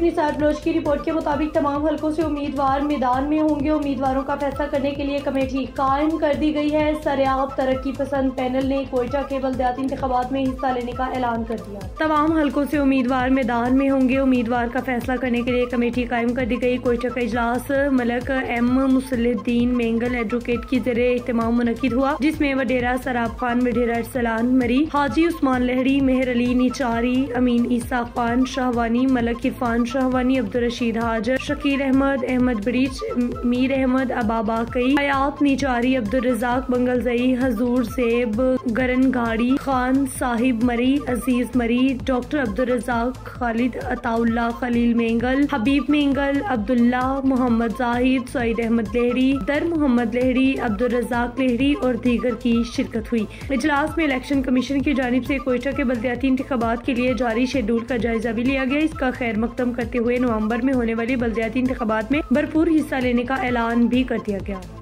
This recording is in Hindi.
निसार बलोच की रिपोर्ट के मुताबिक तमाम हलकों से उम्मीदवार मैदान में होंगे। उम्मीदवारों का फैसला करने के लिए कमेटी कायम कर दी गई है। सरेआब तरक्की पसंद पैनल ने कोयटा के बल्दियाती इंतखाबात में हिस्सा लेने का ऐलान कर दिया। तमाम हलकों से उम्मीदवार मैदान में होंगे। उम्मीदवार का फैसला करने के लिए कमेटी कायम कर दी गई। कोयटा का इजलास मलक एम मुसलिद्दीन मेंगल एडवोकेट की ज़रिए इत्तेमाम मुनक्किद हुआ, जिसमें वडेरा सराब खान, वडेरा अरसलान मरी, हाजी उस्मान लहरी, मेहर अली निचारी, अमीन ईसा खान शाहवानी, मलक इरफान शाहवानी, अब्दुल रशीद हाजर, शकील अहमद, अहमद बरीच, मीर अहमद अबाबा कई, हयात निचारी, अब्दुल रजाक बंगलजई, हजूर सेब गरन गाड़ी, खान साहिब मरी, अजीज मरी, डॉक्टर अब्दुल रजाक, खालिद अताउल्ला, खलील मेंगल, हबीब मेंगल, अब्दुल्ला मोहम्मद जाहिद, सईद अहमद लहरी, दर मोहम्मद लहरी, अब्दुल रजाक लहरी और दीगर की शिरकत हुई। इजलास में इलेक्शन कमीशन की जानिब से कोयटा के बल्दियाती इंतखाबात के लिए जारी शेड्यूल का जायजा भी लिया गया। इसका खैर मकदम करते हुए नवंबर में होने वाली बल्दियाती इंतखाबात में भरपूर हिस्सा लेने का ऐलान भी कर दिया गया।